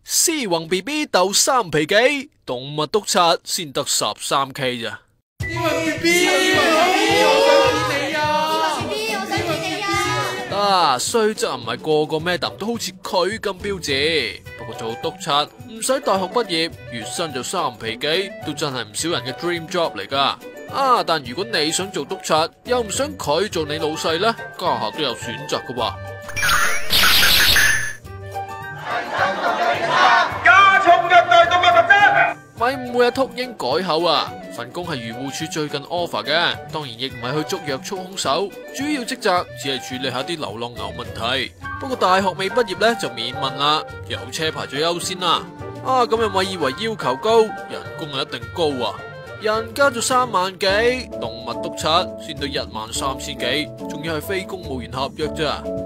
獅宏 BB 鬥3皮幾，動物督察先得13K 咋。 獅宏 BB， 我想見你啊！ 獅宏 BB， 我想見你啊！ 雖則唔係個個 Madam 都好似佢咁標緻，不過做督察唔使大學畢業，月薪就3皮幾，都真係唔少人嘅 dream job 嚟噶。但如果你想做督察，又唔想佢做你老細呢，家下都有選擇噶喎。 加重虐待動物罰則。 咪唔會禿鷹改口啊！份工係漁護署最近 offer 嘅，當然亦唔係去捉藥束兇手，主要職責只係處理下啲流浪牛問題。不過大學未畢業呢，就免問啦，有車牌最優先啦。咁又咪以為要求高，人工就一定高啊？人家就3萬幾，動物督察先到13000幾，仲要係非公務員合約咋。